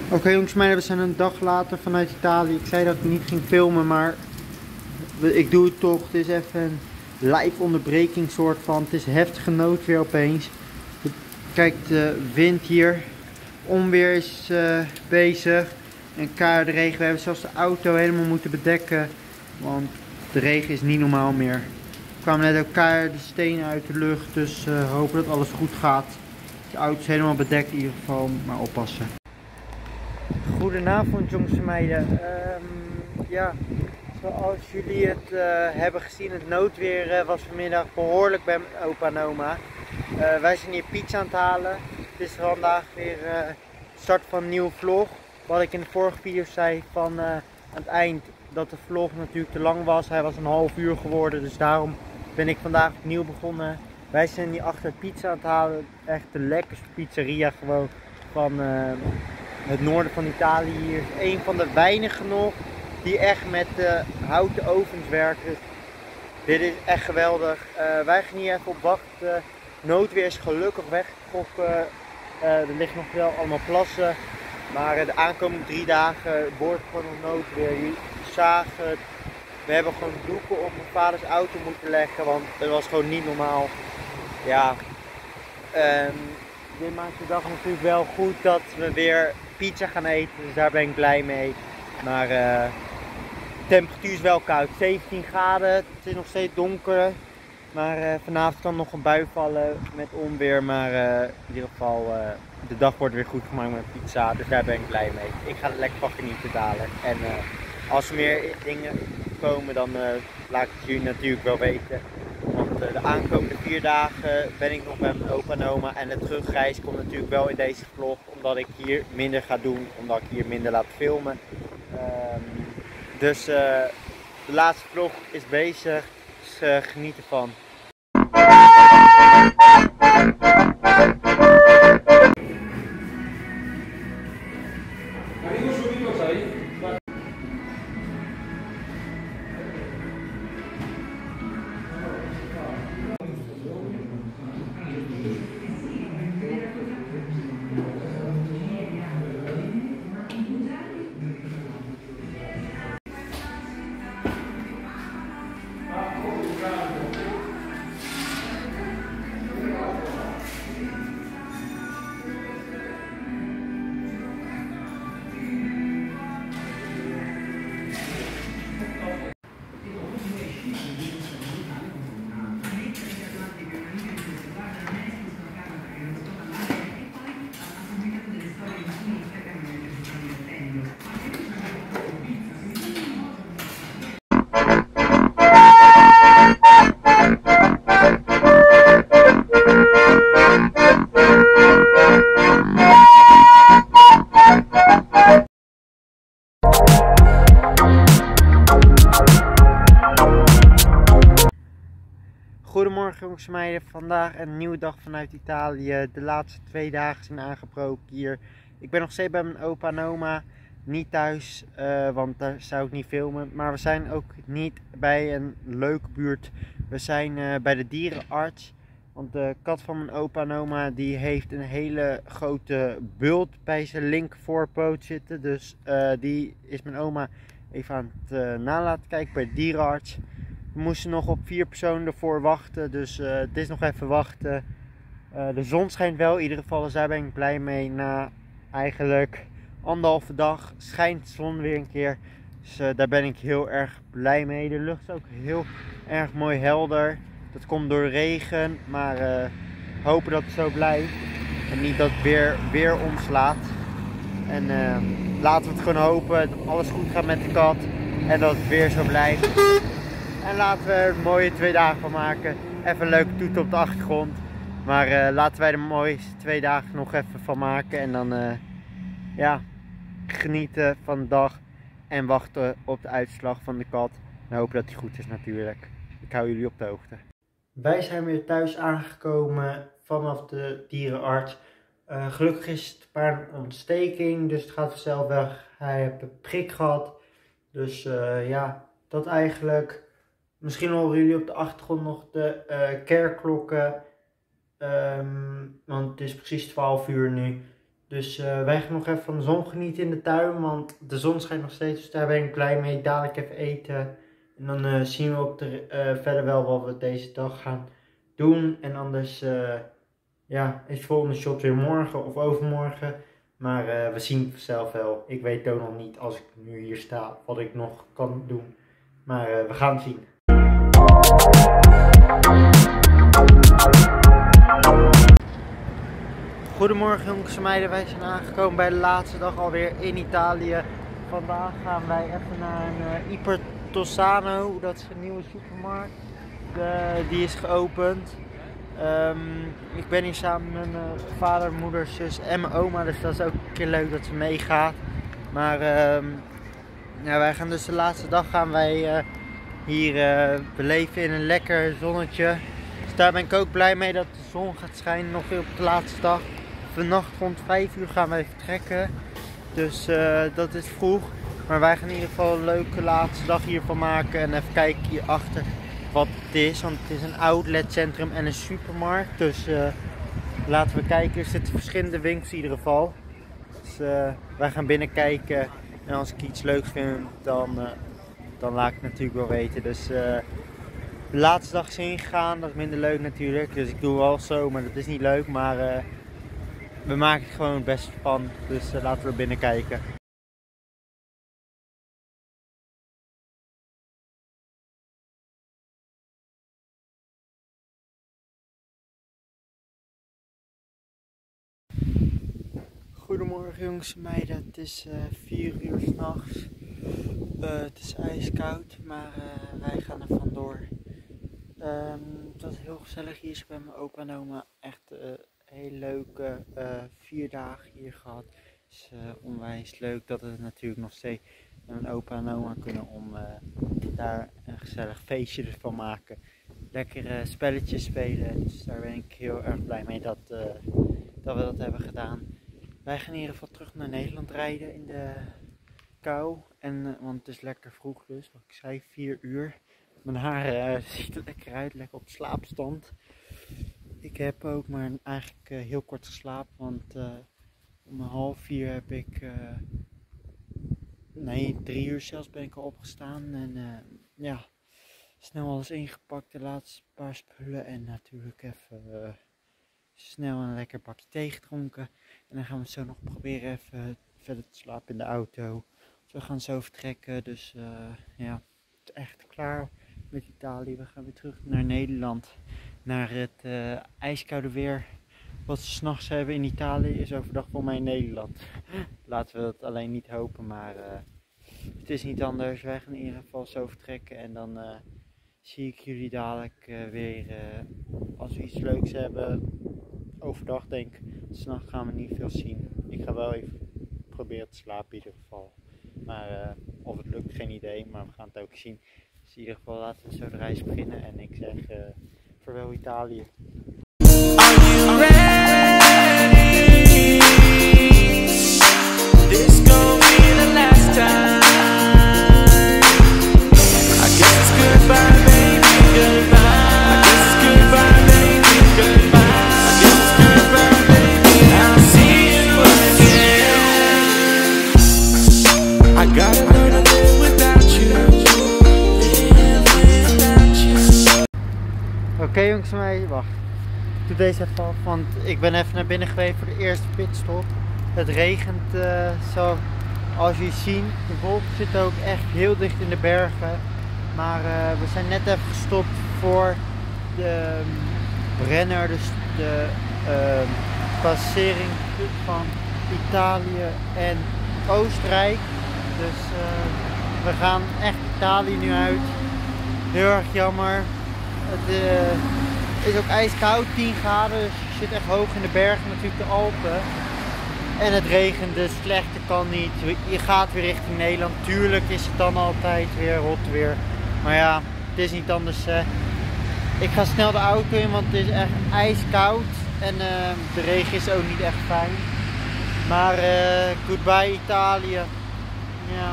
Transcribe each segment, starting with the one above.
Oké, jongens, we zijn een dag later vanuit Italië. Ik zei dat ik niet ging filmen, maar ik doe het toch. Het is even een live onderbreking soort van. Het is heftige noodweer opeens. Kijk, de wind hier. Onweer is bezig. En keiharde regen. We hebben zelfs de auto helemaal moeten bedekken. Want de regen is niet normaal meer. Er kwamen net ook keiharde stenen uit de lucht. Dus hopen dat alles goed gaat. De auto is helemaal bedekt in ieder geval. Maar oppassen. Goedenavond, jongens en meiden. Ja, zoals jullie het hebben gezien, het noodweer was vanmiddag behoorlijk bij mijn opa en oma. Wij zijn hier pizza aan het halen. Het is vandaag weer de start van een nieuwe vlog. Wat ik in de vorige video zei van aan het eind dat de vlog natuurlijk te lang was. Hij was een half uur geworden, dus daarom ben ik vandaag opnieuw begonnen. Wij zijn hier achter pizza aan het halen. Echt de lekkerste pizzeria gewoon van het noorden van Italië. Hier is een van de weinigen nog die echt met houten ovens werken. Dit is echt geweldig. Wij gaan hier even op wachten. Noodweer is gelukkig weggetrokken. Er ligt nog wel allemaal plassen. Maar de aankomende 3 dagen wordt gewoon nog noodweer. Jullie zagen het. We hebben gewoon doeken op mijn vaders auto moeten leggen, want het was gewoon niet normaal. Ja, dit maakt de dag natuurlijk wel goed dat we weer pizza gaan eten, dus daar ben ik blij mee. Maar de temperatuur is wel koud, 17 graden, het is nog steeds donker. Maar vanavond kan nog een bui vallen met onweer, maar in ieder geval de dag wordt weer goed gemaakt met pizza, dus daar ben ik blij mee. Ik ga er lekker van genieten dadelijk. En als er meer dingen komen, dan laat ik het jullie natuurlijk wel weten. Want de aankomende 4 dagen ben ik nog bij mijn opa en oma. En de terugreis komt natuurlijk wel in deze vlog, omdat ik hier minder ga doen, omdat ik hier minder laat filmen. Dus de laatste vlog is bezig, dus geniet ervan. Goedemorgen jongens en meiden, vandaag een nieuwe dag vanuit Italië. De laatste 2 dagen zijn aangebroken hier. Ik ben nog steeds bij mijn opa en oma, niet thuis, want daar zou ik niet filmen. Maar we zijn ook niet bij een leuke buurt. We zijn bij de dierenarts, want de kat van mijn opa en oma die heeft een hele grote bult bij zijn linker voorpoot zitten. Dus die is mijn oma even aan het nalaten kijken bij de dierenarts. We moesten nog op 4 personen ervoor wachten, dus het is nog even wachten. De zon schijnt wel in ieder geval, dus daar ben ik blij mee. Na eigenlijk 1,5 dag schijnt de zon weer een keer, dus daar ben ik heel erg blij mee. De lucht is ook heel erg mooi helder. Dat komt door de regen, maar hopen dat het zo blijft en niet dat het weer omslaat. En laten we het gewoon hopen dat alles goed gaat met de kat en dat het weer zo blijft. En laten we er mooie 2 dagen van maken. Even een leuke toet op de achtergrond. Maar laten wij er mooiste 2 dagen nog even van maken. En dan ja, genieten van de dag. En wachten op de uitslag van de kat. En hopen dat hij goed is natuurlijk. Ik hou jullie op de hoogte. Wij zijn weer thuis aangekomen vanaf de dierenarts. Gelukkig is het paard een ontsteking. Dus het gaat vanzelf weg. Hij heeft een prik gehad. Dus ja, dat eigenlijk. Misschien horen jullie op de achtergrond nog de kerkklokken. Want het is precies 12 uur nu. Dus wij gaan nog even van de zon genieten in de tuin, want de zon schijnt nog steeds, dus daar ben ik blij mee. Dadelijk even eten en dan zien we op de, verder wel wat we deze dag gaan doen. En anders ja, is het volgende shot weer morgen of overmorgen. Maar we zien het zelf wel. Ik weet ook nog niet als ik nu hier sta wat ik nog kan doen. Maar we gaan het zien. Goedemorgen jongens en meiden, wij zijn aangekomen bij de laatste dag alweer in Italië. Vandaag gaan wij even naar een Iper Tossano, dat is een nieuwe supermarkt. Die is geopend. Ik ben hier samen met mijn vader, moeder, zus en mijn oma, dus dat is ook een keer leuk dat ze meegaat. Maar ja, wij gaan dus de laatste dag hier beleven in een lekker zonnetje. Dus daar ben ik ook blij mee dat de zon gaat schijnen nog weer op de laatste dag. Vannacht rond 5 uur gaan wij vertrekken, dus dat is vroeg. Maar wij gaan in ieder geval een leuke laatste dag hiervan maken en even kijken hierachter wat het is. Want het is een outletcentrum en een supermarkt, dus laten we kijken. Er zitten verschillende winkels in ieder geval. Dus wij gaan binnen kijken en als ik iets leuks vind dan laat ik het natuurlijk wel weten. Dus de laatste dag is ingegaan, dat is minder leuk natuurlijk. Dus ik doe wel zo, maar dat is niet leuk. Maar we maken het gewoon het beste van. Dus laten we binnen kijken. Goedemorgen jongens en meiden, het is 4 uur 's nachts. Het is ijskoud, maar wij gaan er vandoor. Het was heel gezellig hier bij mijn opa en oma. Echt heel leuke 4 dagen hier gehad. Het is onwijs leuk dat we natuurlijk nog steeds met mijn opa en oma kunnen om daar een gezellig feestje van maken. Lekkere spelletjes spelen, dus daar ben ik heel erg blij mee dat we dat hebben gedaan. Wij gaan in ieder geval terug naar Nederland rijden in de kou. Want het is lekker vroeg dus, wat ik zei, 4 uur. Mijn haar ziet er lekker uit, lekker op slaapstand. Ik heb ook maar eigenlijk heel kort geslapen, want om 3:30 heb ik... nee, 3 uur zelfs ben ik al opgestaan. En ja, snel alles ingepakt, de laatste paar spullen en natuurlijk even... snel een lekker bakje thee gedronken. En dan gaan we zo nog proberen even verder te slapen in de auto. Dus we gaan zo vertrekken. Dus ja, het is echt klaar met Italië. We gaan weer terug naar Nederland. Naar het ijskoude weer. Wat ze 's nachts hebben in Italië is overdag voor mij in Nederland. Laten we dat alleen niet hopen. Maar het is niet anders. Wij gaan in ieder geval zo vertrekken. En dan zie ik jullie dadelijk weer als we iets leuks hebben. Overdag denk ik, 's nachts gaan we niet veel zien. Ik ga wel even proberen te slapen in ieder geval. Maar of het lukt, geen idee, maar we gaan het ook zien. Dus in ieder geval laten we zo de reis beginnen en ik zeg vaarwel Italië. Oké jongens en meiden, wacht. Ik doe deze even af, want ik ben even naar binnen geweest voor de eerste pitstop. Het regent zoals jullie zien. De wolken zitten ook echt heel dicht in de bergen. Maar we zijn net even gestopt voor de renner, dus de passering van Italië en Oostenrijk. Dus we gaan echt Italië nu uit. Heel erg jammer. Het is ook ijskoud, 10 graden, dus je zit echt hoog in de bergen, natuurlijk de Alpen. En het regent, dus slechter kan niet. Je gaat weer richting Nederland. Tuurlijk is het dan altijd weer rot weer. Maar ja, het is niet anders. Ik ga snel de auto in, want het is echt ijskoud. En de regen is ook niet echt fijn. Maar goodbye Italië. Ja.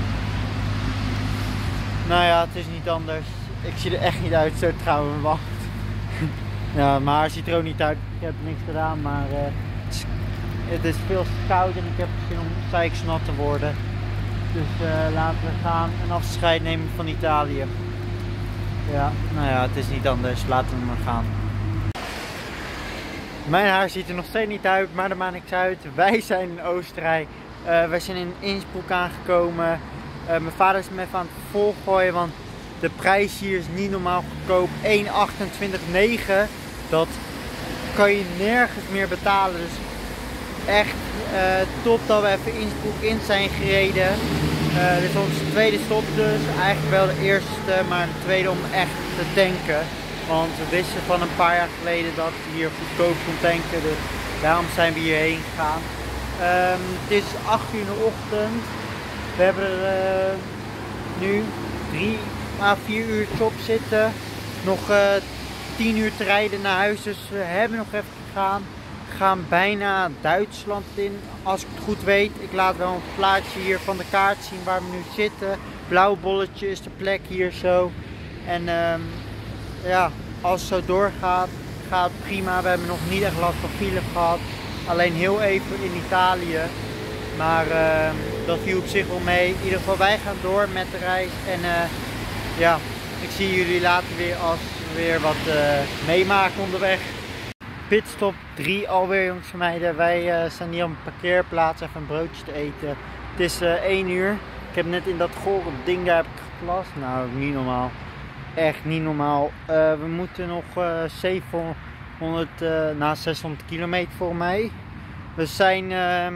Nou ja, het is niet anders. Ik zie er echt niet uit, zo trouwens, wacht. Ja, mijn haar ziet er ook niet uit. Ik heb niks gedaan, maar Het is veel te koud en ik heb zin om zeiksnat te worden. Dus laten we gaan en afscheid nemen van Italië. Ja, nou ja, het is niet anders. Laten we maar gaan. Mijn haar ziet er nog steeds niet uit, maar dat maakt niks uit. Wij zijn in Oostenrijk. Wij zijn in Innsbruck aangekomen. Mijn vader is me even aan het volgooien, want de prijs hier is niet normaal goedkoop. 1,28,9. Dat kan je nergens meer betalen. Dus echt top dat we even Innsbruck in zijn gereden. Dit is onze tweede stop dus. Eigenlijk wel de eerste, maar de tweede om echt te tanken. Want we wisten van een paar jaar geleden dat je hier goedkoop kon tanken. Dus daarom zijn we hierheen gegaan. Het is 8 uur in de ochtend. We hebben er nu 3 à 4 uur op zitten. Nog 10 uur te rijden naar huis. Dus we hebben nog even gegaan. We gaan bijna Duitsland in, als ik het goed weet. Ik laat wel een plaatje hier van de kaart zien waar we nu zitten. Blauw bolletje is de plek hier zo. En ja, als het zo doorgaat, gaat het prima. We hebben nog niet echt last van file gehad. Alleen heel even in Italië. Maar dat viel op zich wel mee. In ieder geval, wij gaan door met de reis. En ja, ik zie jullie later weer als we weer wat meemaken onderweg. Pitstop 3 alweer, jongens en meiden. Wij staan hier op een parkeerplaats even een broodje te eten. Het is 1 uur. Ik heb net in dat gore ding daar heb ik geplast. Nou, niet normaal. Echt niet normaal. We moeten nog 600 kilometer voor mij. We zijn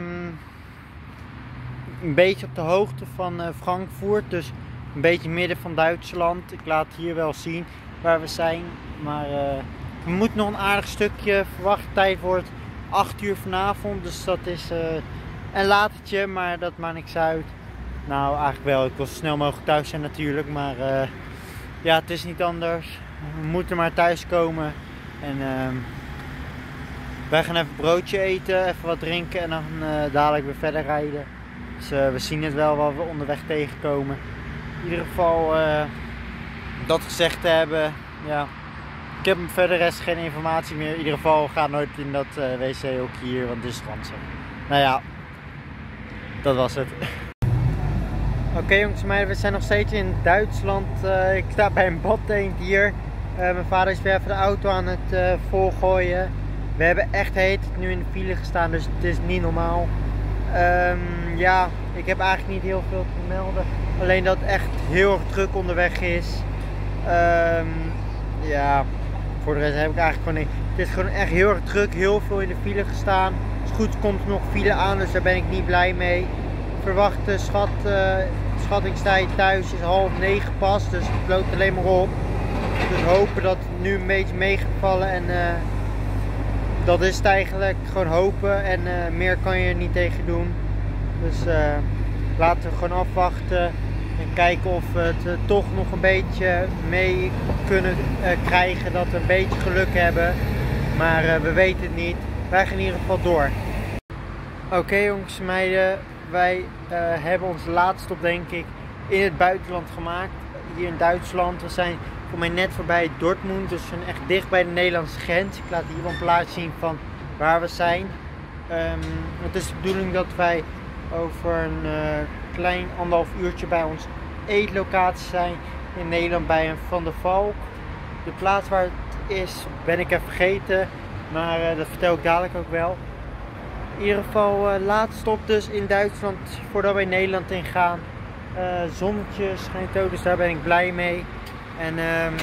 een beetje op de hoogte van Frankfurt. Dus een beetje midden van Duitsland. Ik laat hier wel zien waar we zijn. Maar we moeten nog een aardig stukje. Verwachte tijd wordt 8 uur vanavond. Dus dat is een latertje. Maar dat maakt niks uit. Nou, eigenlijk wel. Ik wil zo snel mogelijk thuis zijn natuurlijk. Maar ja, het is niet anders. We moeten maar thuis komen. En wij gaan even een broodje eten. Even wat drinken. En dan dadelijk weer verder rijden. Dus we zien het wel wat we onderweg tegenkomen. In ieder geval dat gezegd te hebben. Ja. Ik heb verder rest geen informatie meer. In ieder geval ga nooit in dat wc ook hier, want het is ranzig. Nou ja, dat was het. Oké, jongens en meiden, we zijn nog steeds in Duitsland. Ik sta bij een badtent hier. Mijn vader is weer even de auto aan het volgooien. We hebben echt heet nu in de file gestaan, dus het is niet normaal. Ja, ik heb eigenlijk niet heel veel te melden. Alleen dat het echt heel erg druk onderweg is. Ja, voor de rest heb ik eigenlijk gewoon niet. Het is gewoon echt heel erg druk, heel veel in de file gestaan. Als het goed komt er nog file aan, dus daar ben ik niet blij mee. Verwachte schattingstijd thuis is 8:30 pas, dus het loopt alleen maar op. Dus hopen dat het nu een beetje mee gaat vallen en dat is het eigenlijk, gewoon hopen en meer kan je er niet tegen doen. Dus laten we gewoon afwachten en kijken of we het toch nog een beetje mee kunnen krijgen, dat we een beetje geluk hebben. Maar we weten het niet. Wij gaan in ieder geval door. Oké, jongens en meiden, wij hebben onze laatste stop denk ik in het buitenland gemaakt. Hier in Duitsland. We zijn voor mij net voorbij Dortmund, dus we zijn echt dicht bij de Nederlandse grens. Ik laat hier wel een plaatje zien van waar we zijn. Het is de bedoeling dat wij over een klein 1,5 uurtje bij ons eetlocatie zijn in Nederland bij een Van der Valk. De plaats waar het is ben ik even vergeten, maar dat vertel ik dadelijk ook wel. In ieder geval laatste stop dus in Duitsland voordat we in Nederland ingaan. Zonnetje schijnt ook, dus daar ben ik blij mee. En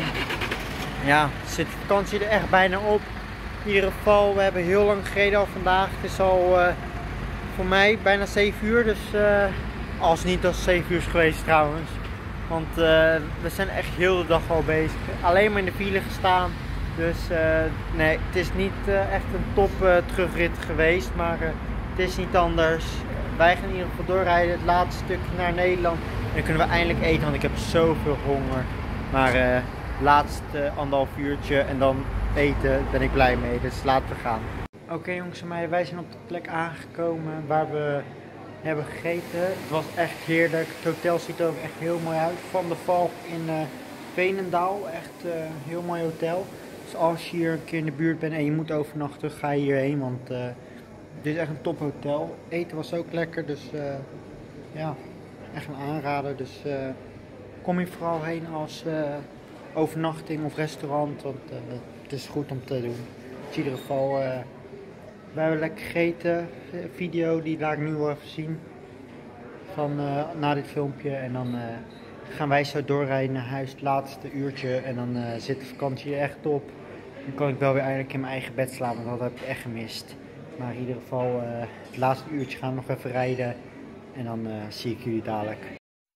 ja, zit de vakantie er echt bijna op. In ieder geval, we hebben heel lang gereden al vandaag. Het is al voor mij bijna 7 uur, dus als niet als 7 uur is geweest trouwens. Want we zijn echt heel de dag al bezig. Alleen maar in de file gestaan. Dus nee, het is niet echt een top terugrit geweest, maar het is niet anders. Wij gaan in ieder geval doorrijden, het laatste stukje naar Nederland. En dan kunnen we eindelijk eten, want ik heb zoveel honger. Maar laatste 1,5 uurtje en dan eten, ben ik blij mee. Dus laten we gaan. Oké, jongens en meiden, wij zijn op de plek aangekomen waar we hebben gegeten. Het was echt heerlijk. Het hotel ziet er ook echt heel mooi uit. Van der Valk in Veenendaal. Echt een heel mooi hotel. Dus als je hier een keer in de buurt bent en je moet overnachten, ga je hierheen. Want Dit is echt een tophotel. Eten was ook lekker, dus ja, echt een aanrader. Dus kom je vooral heen als overnachting of restaurant, want het is goed om te doen. In ieder geval, we hebben lekker gegeten. Video die laat ik nu wel even zien van na dit filmpje. En dan gaan wij zo doorrijden naar huis, het laatste uurtje. En dan zit de vakantie er echt op. Dan kan ik wel weer eindelijk in mijn eigen bed slapen, want dat heb ik echt gemist. Maar in ieder geval, het laatste uurtje gaan we nog even rijden. En dan zie ik jullie dadelijk.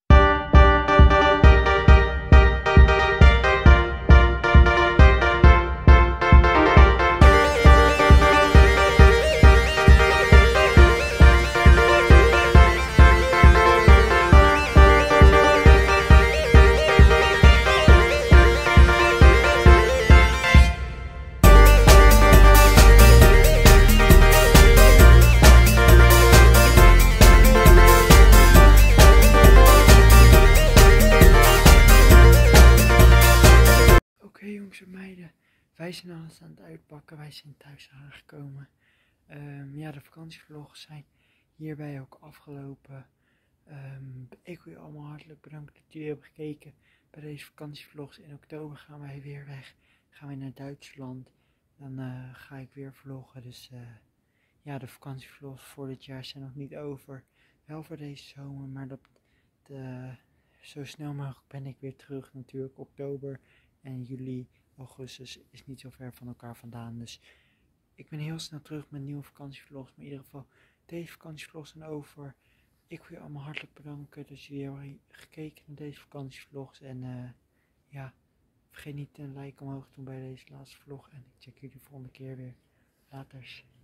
Oké, jongens en meiden, wij zijn alles aan het uitpakken, wij zijn thuis aangekomen. Ja, de vakantievlogs zijn hierbij ook afgelopen. Ik wil je allemaal hartelijk bedanken dat jullie hebben gekeken bij deze vakantievlogs. In oktober gaan wij weer weg, gaan we naar Duitsland. Dan ga ik weer vloggen, dus ja, de vakantievlogs voor dit jaar zijn nog niet over. Wel voor deze zomer, maar zo snel mogelijk ben ik weer terug natuurlijk. Oktober en juli, augustus is niet zo ver van elkaar vandaan. Dus ik ben heel snel terug met nieuwe vakantievlogs. Maar in ieder geval, deze vakantievlogs zijn over. Ik wil je allemaal hartelijk bedanken dat jullie hebben gekeken naar deze vakantievlogs. En ja, vergeet niet een like omhoog te doen bij deze laatste vlog. En ik check jullie de volgende keer weer. Laters.